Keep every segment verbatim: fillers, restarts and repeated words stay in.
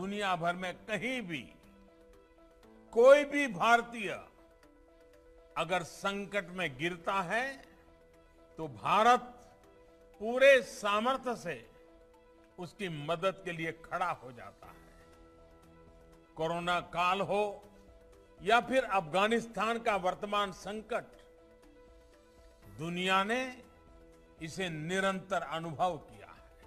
दुनिया भर में कहीं भी कोई भी भारतीय अगर संकट में गिरता है तो भारत पूरे सामर्थ्य से उसकी मदद के लिए खड़ा हो जाता है। कोरोना काल हो या फिर अफगानिस्तान का वर्तमान संकट, दुनिया ने इसे निरंतर अनुभव किया है।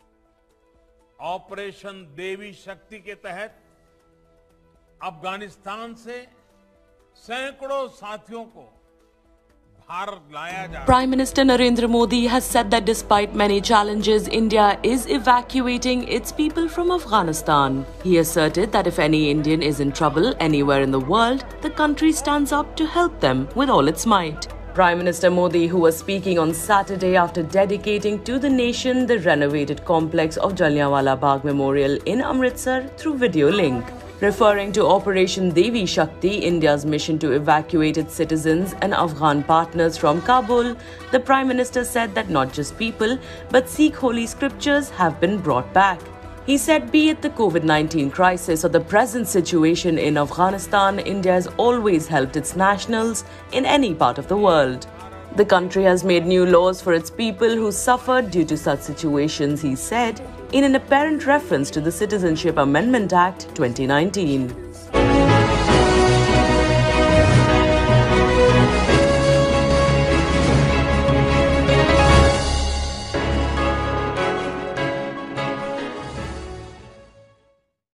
ऑपरेशन देवी शक्ति के तहत अफगानिस्तान से सैकड़ों साथियों को भारत लाया जा रहा है। Prime Minister Narendra Modi has said that despite many challenges, India is evacuating its people from Afghanistan. He asserted that if any Indian is in trouble anywhere in the world, the country stands up to help them with all its might. Prime Minister Modi, who was speaking on Saturday after dedicating to the nation the renovated complex of Jallianwala Bagh Memorial in Amritsar through video link. Referring to Operation Devi Shakti, India's mission to evacuate its citizens and Afghan partners from Kabul, the Prime Minister said that not just people, but Sikh holy scriptures have been brought back. He said, be it the COVID nineteen crisis or the present situation in Afghanistan, India has always helped its nationals in any part of the world. The country has made new laws for its people who suffered due to such situations, he said, in an apparent reference to the Citizenship Amendment Act twenty nineteen.